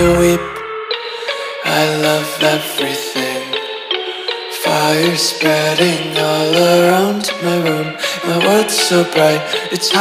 you weep. I love everything. Fire spreading all around my room. My world's so bright, it's